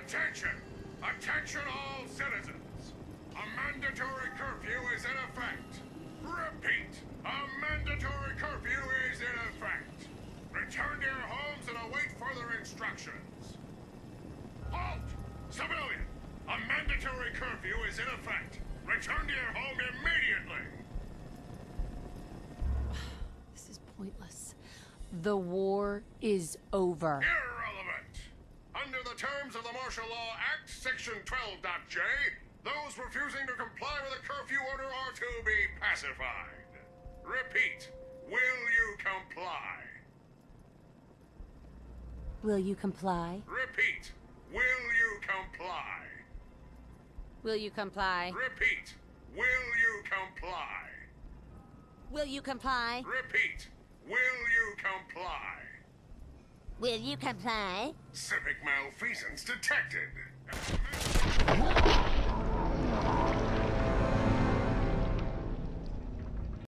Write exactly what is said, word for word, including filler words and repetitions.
Attention! Attention all citizens! A mandatory curfew is in effect. Repeat, a mandatory curfew is in effect. Return to your homes and await further instructions. Halt! Civilian! A mandatory curfew is in effect. Return to your home immediately! This is pointless. The war is over. Irrelevant! Under the terms of the Martial Law Act, Section twelve J, those refusing to comply with a curfew order are to be pacified. Repeat, will you comply? Will you comply? Repeat, will you comply? Will you comply? Repeat, will you comply? Will you comply? Repeat, will you comply? Will you comply? Civic malfeasance detected.